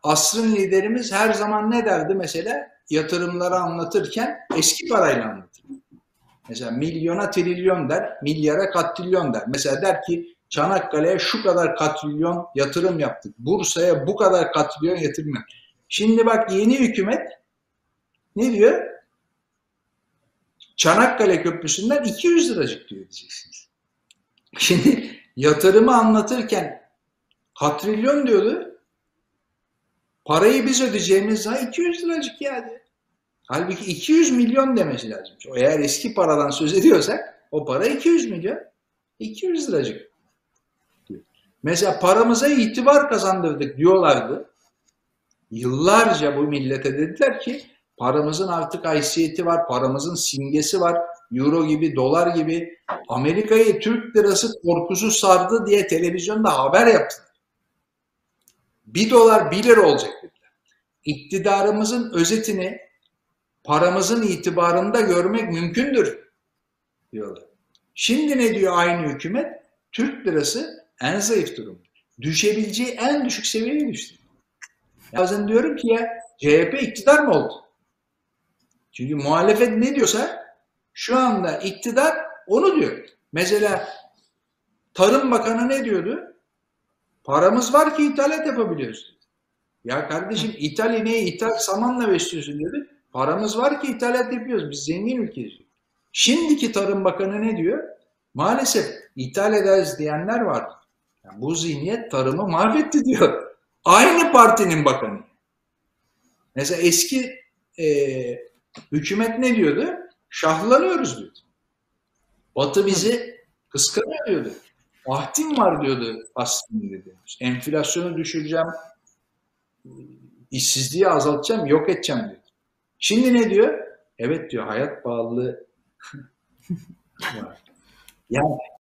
asrın liderimiz her zaman ne derdi mesela? Yatırımları anlatırken eski parayla anlatır. Mesela milyona trilyon der, milyara katrilyon der. Mesela der ki Çanakkale'ye şu kadar katrilyon yatırım yaptık. Bursa'ya bu kadar katrilyon yatırım yaptık. Şimdi bak yeni hükümet ne diyor? Çanakkale Köprüsü'nden 200 liracık diyor diyeceksiniz. Şimdi yatırımı anlatırken katrilyon diyordu. Parayı biz ödeyeceğimiz zaman 200 liracık yani. Halbuki 200 milyon demesi lazım. Eğer eski paradan söz ediyorsak o para 200 milyon. 200 liracık. Mesela paramıza itibar kazandırdık diyorlardı. Yıllarca bu millete dediler ki paramızın artık haysiyeti var, paramızın simgesi var. Euro gibi, dolar gibi. Amerika'yı Türk lirası korkusu sardı diye televizyonda haber yaptılar. 1 dolar 1 lira olacak dediler. İktidarımızın özetini paramızın itibarında görmek mümkündür diyorlar. Şimdi ne diyor aynı hükümet? Türk lirası en zayıf durum. Düşebileceği en düşük seviyeye düştü. Bazen diyorum ki ya CHP iktidar mı oldu? Çünkü muhalefet ne diyorsa şu anda iktidar onu diyor. Mesela Tarım Bakanı ne diyordu? Paramız var ki ithalat yapabiliyoruz. Ya kardeşim ithal ineği ithal samanla besliyorsun diyordu. Paramız var ki ithalat yapıyoruz. Biz zengin ülkeyiz. Şimdiki Tarım Bakanı ne diyor? Maalesef ithal ederiz diyenler var. Yani bu zihniyet tarımı mahvetti diyor. Aynı partinin bakanı. Mesela eski hükümet ne diyordu? Şahlanıyoruz diyordu. Batı bizi kıskanıyor diyordu. Ahdim var diyordu aslında dedi. Enflasyonu düşüreceğim, işsizliği azaltacağım, yok edeceğim diyor. Şimdi ne diyor? Evet diyor hayat pahalılığı var. Yani